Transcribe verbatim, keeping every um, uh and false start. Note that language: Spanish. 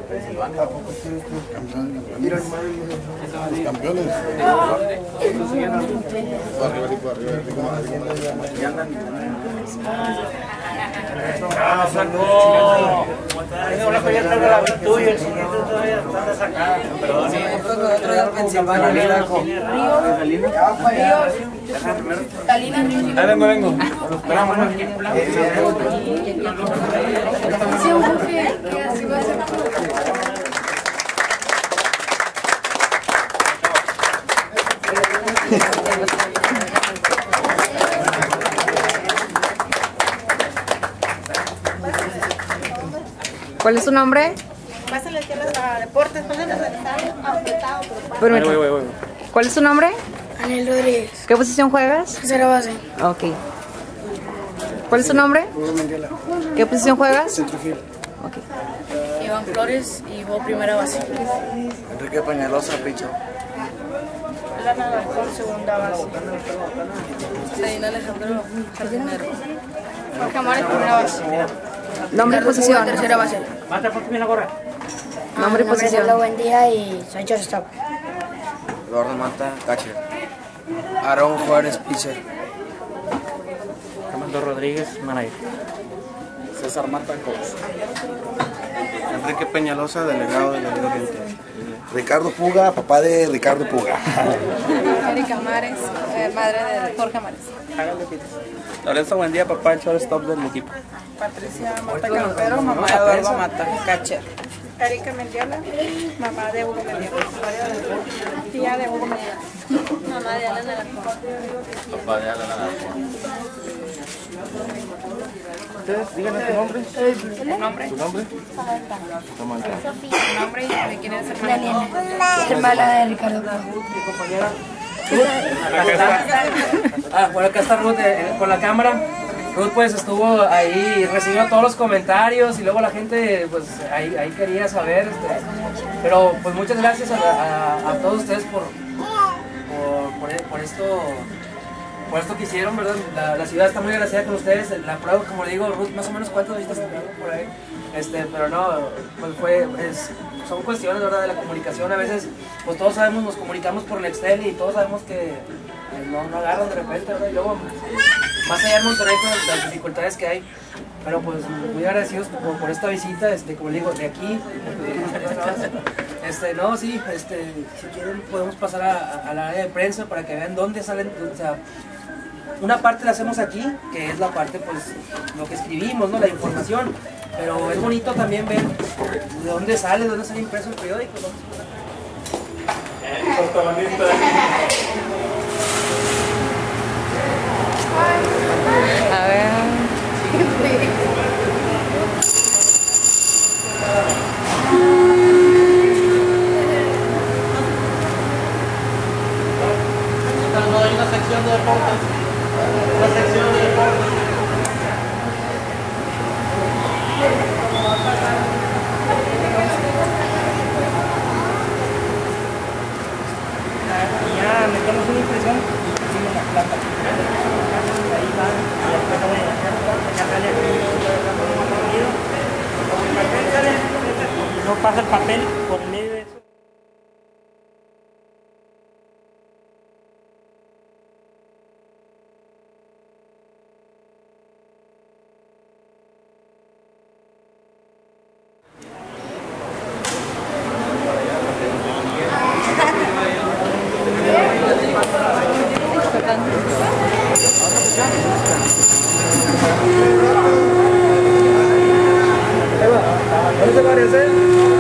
Pensilvania. Mira, Campeones. ¡Ah, Franco! Una que ya traigo la virtud y el siguiente todavía está sacado. Perdón. otro de Pensilvania, Río. Salinas, Río. Ahí vengo, vengo. Esperamos. Sí, un buque que así va a ser. ¿Cuál es su nombre? Pásale aquí a los a deportes, pásale a apretado, pero Permítame. ¿Cuál es su nombre? Anel Rodríguez, ¿Qué posición juegas? tercera base. Ok. ¿Cuál es su nombre? ¿Qué posición juegas? Centrofil. Ok. Iván Flores y vos primera base. Enrique Peñalosa, picho. Lana Alarcón, segunda base. Sedina Alejandro, jardinero. Jorge Amores, primera base. Nombre y posición. Tercera base. Mata, ponte bien la gorra. Nombre y posición. Buen día y soy shortstop. Eduardo Mata, catcher. Aarón Juárez, pitcher. Armando Rodríguez, manager. César Mata, coach. Enrique Peñalosa, delegado de la Liga Oriental. Ricardo Puga, papá de Ricardo Puga. Erika Mares, eh, madre de Jorge Mares. Lorenzo Buendía, papá del shortstop del equipo. Patricia Mata Campero, mamá de Eduardo Mata, catcher. Erika Mendiola, mamá de Hugo Mendiola. Tía de Hugo Mendiola. Mamá de Alan Alarcón. Papá de Alan Alarcón. Ustedes, díganos su nombre. ¿El nombre? ¿Su nombre? Samantha. ¿El nombre y de quién es hermana? Hermana de Ricardo. Mi compañera. Ah, bueno, acá está Ruth eh, con la cámara. Ruth pues estuvo ahí, recibió todos los comentarios y luego la gente pues ahí, ahí quería saber, este, pero pues muchas gracias a, a, a todos ustedes por, por, por, por esto por esto que hicieron, ¿verdad? La, la ciudad está muy agradecida con ustedes, la prueba, como le digo, Ruth, más o menos cuántos visitas tuvieron por ahí, este, pero no, pues fue, es, son cuestiones, ¿verdad? De la comunicación, a veces pues todos sabemos, nos comunicamos por Nextel y todos sabemos que no, no agarran de repente, ¿verdad? Y luego, más allá de Monterrey con las dificultades que hay, pero pues muy agradecidos por, por esta visita, este, como le digo, de aquí, este, no, sí, este, si quieren podemos pasar a, a la área de prensa para que vean dónde salen, o sea, una parte la hacemos aquí, que es la parte, pues, lo que escribimos, ¿no? La información, pero es bonito también ver de dónde sale, de dónde sale impreso el periódico, ¿no? A ver. No hay una sección de deportes. Una sección de deportes. Ya metemos una impresión encima de la plata. Ahí va, y después voy a hacer, ya sale aquí, el papel sale, no pasa el papel por medio de eso. ¿Dónde se parece?